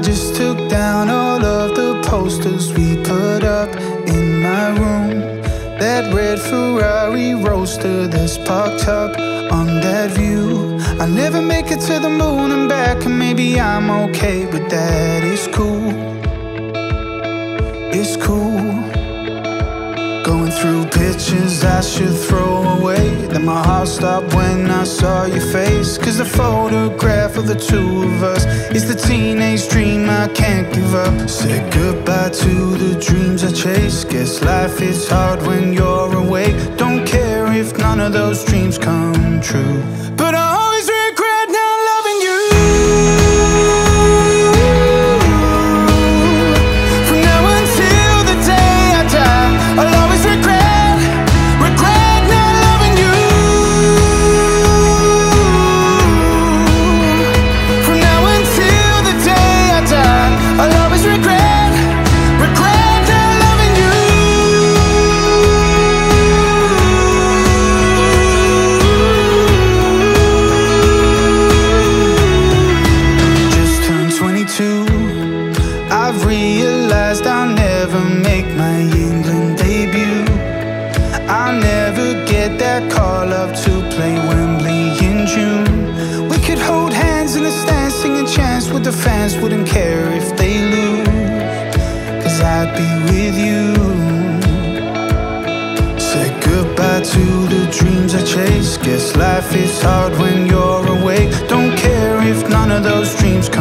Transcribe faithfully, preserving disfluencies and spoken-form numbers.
just took down all of the posters we put up in my room. That red Ferrari roadster that's parked up on that view. I'll never make it to the moon and back, and maybe I'm okay with that. It's cool, it's cool. Going through pictures I should throw away. Then my heart stopped when I saw your face. Cause the photograph of the two of us is the teenage dream I can't give up. Said goodbye to the dreams I chase. Guess life is hard when you're awake. Don't care if none of those dreams come true, but I always regret not loving you. From now until the day I die, I'll always regret, regret not loving you. From now until the day I die, I'll always regret, regret not loving you. Just turned twenty-two. I've realized I'll never make my England debut. I'll never get that call up to play Wembley in June. We could hold hands in the stands, singing chants with the fans. Wouldn't care if they lose, cause I'd be with you. Said goodbye to the dreams I chase. Guess life is hard when you're awake. Don't care if none of those dreams